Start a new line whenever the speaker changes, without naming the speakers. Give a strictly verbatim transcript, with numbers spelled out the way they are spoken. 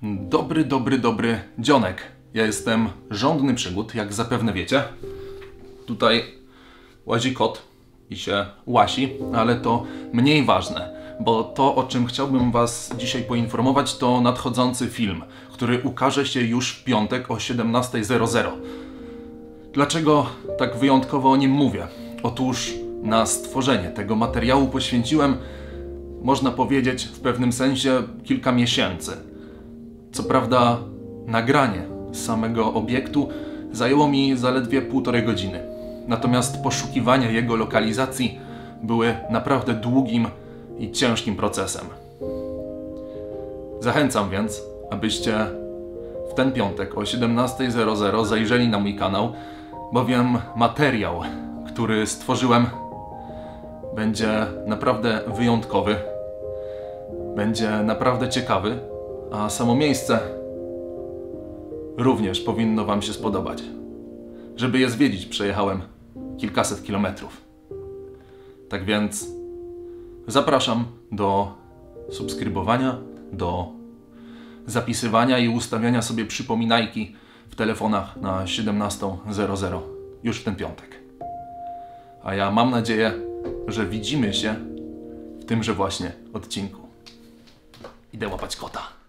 Dobry, dobry, dobry dzionek. Ja jestem żądny przygód, jak zapewne wiecie. Tutaj łazi kot i się łasi, ale to mniej ważne, bo to, o czym chciałbym was dzisiaj poinformować, to nadchodzący film, który ukaże się już w piątek o siedemnasta zero zero. Dlaczego tak wyjątkowo o nim mówię? Otóż na stworzenie tego materiału poświęciłem, można powiedzieć, w pewnym sensie kilka miesięcy. Co prawda nagranie samego obiektu zajęło mi zaledwie półtorej godziny. Natomiast poszukiwania jego lokalizacji były naprawdę długim i ciężkim procesem. Zachęcam więc, abyście w ten piątek o siedemnasta zero zero zajrzeli na mój kanał, bowiem materiał, który stworzyłem, będzie naprawdę wyjątkowy, będzie naprawdę ciekawy, a samo miejsce również powinno wam się spodobać. Żeby je zwiedzić, przejechałem kilkaset kilometrów. Tak więc zapraszam do subskrybowania, do zapisywania i ustawiania sobie przypominajki w telefonach na siedemnasta zero zero już w ten piątek. A ja mam nadzieję, że widzimy się w tymże właśnie odcinku. Idę łapać kota.